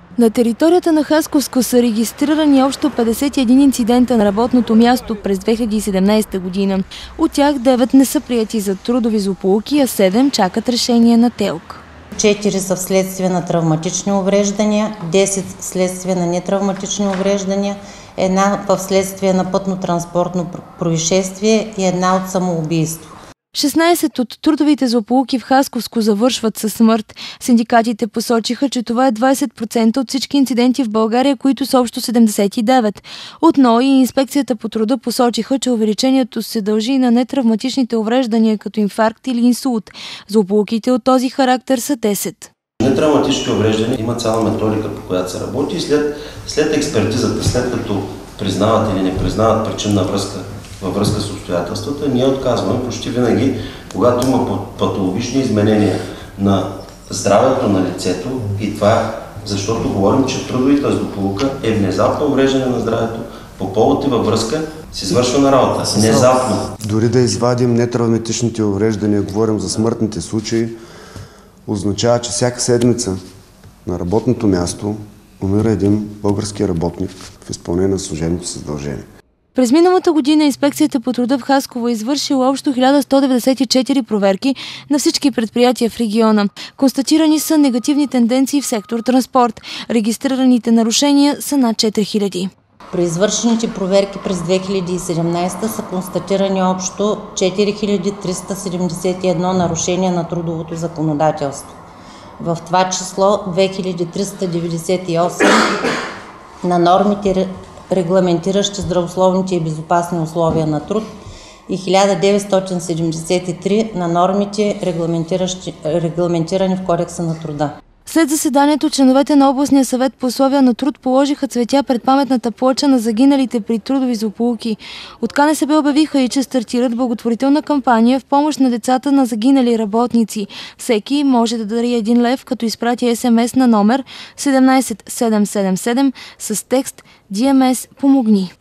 На територията на Хасковско са регистрирани общо 51 инцидента на работното място през 2017 година. От тях 9 не са приети за трудови злополуки, а 7 чакат решение на ТЕЛК. 4 са вследствие на травматични увреждания, 10 вследствие на нетравматични увреждания, една вследствие на пътно-транспортно происшествие и една от самоубийство. 16 от трудовите злополуки в Хасковско завършват със смърт. Синдикатите посочиха, че това е 20% от всички инциденти в България, които са общо 79. От НОИ и Инспекцията по труда посочиха, че увеличението се дължи на нетравматичните увреждания, като инфаркт или инсулт. Злополуките от този характер са 10. Нетравматичните увреждания има цяла методика, по която се работи и след експертизата, след като признават или не признават причинна връзка във връзка с обстоятелствата, ние отказваме почти винаги, когато има патологични изменения на здравето на лицето, и това защото говорим, че трудовата злополука е внезапно увреждане на здравето по повод и във връзка с извършвана работа. Внезапно. Дори да извадим нетравматичните увреждания, говорим за смъртните случаи, означава, че всяка седмица на работното място умира един български работник в изпълнение на служебното си задължение. През миналата година Инспекцията по труда в Хасково е извършила общо 1194 проверки на всички предприятия в региона. Констатирани са негативни тенденции в сектор транспорт. Регистрираните нарушения са над 4000. При извършените проверки през 2017 са констатирани общо 4371 нарушения на трудовото законодателство. В това число 2398 на нормите, регламентиращи здравословните и безопасни условия на труд, и 1973 на нормите, регламентирани в Кодекса на труда. След заседанието, членовете на областния съвет по условия на труд положиха цветя пред паметната плоча на загиналите при трудови злополуки. От КНСБ обявиха и, че стартират благотворителна кампания в помощ на децата на загинали работници. Всеки може да дари 1 лев, като изпрати СМС на номер 17777 с текст DMS помогни.